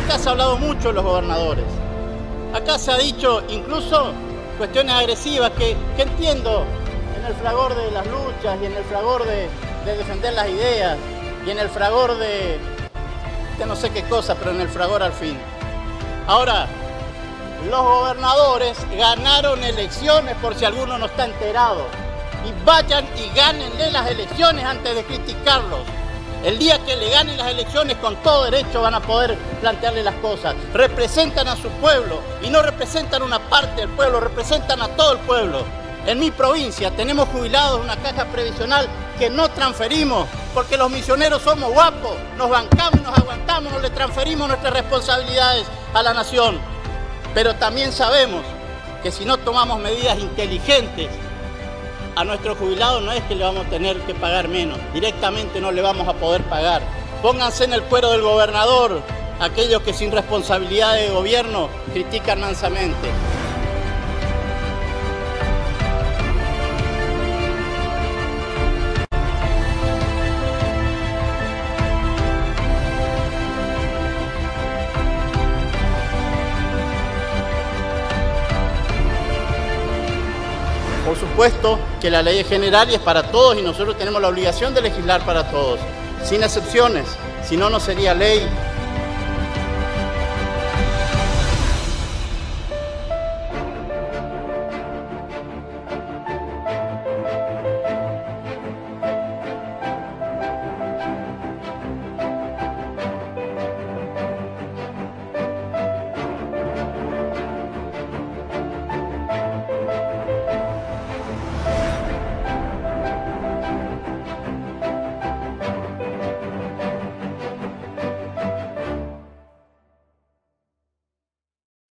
Acá se ha hablado mucho de los gobernadores. Acá se ha dicho incluso cuestiones agresivas que entiendo en el fragor de las luchas y en el fragor de defender las ideas y en el fragor de no sé qué cosa, pero en el fragor al fin. Ahora, los gobernadores ganaron elecciones, por si alguno no está enterado, y vayan y gánenle las elecciones antes de criticarlos. El día que le ganen las elecciones, con todo derecho van a poder plantearle las cosas. Representan a su pueblo y no representan una parte del pueblo, representan a todo el pueblo. En mi provincia tenemos jubilados una caja previsional que no transferimos porque los misioneros somos guapos, nos bancamos, nos aguantamos, no le transferimos nuestras responsabilidades a la nación. Pero también sabemos que si no tomamos medidas inteligentes, a nuestros jubilados no es que le vamos a tener que pagar menos, directamente no le vamos a poder pagar. Pónganse en el cuero del gobernador, aquellos que sin responsabilidad de gobierno critican mansamente. Por supuesto que la ley es general y es para todos y nosotros tenemos la obligación de legislar para todos, sin excepciones, si no, no sería ley.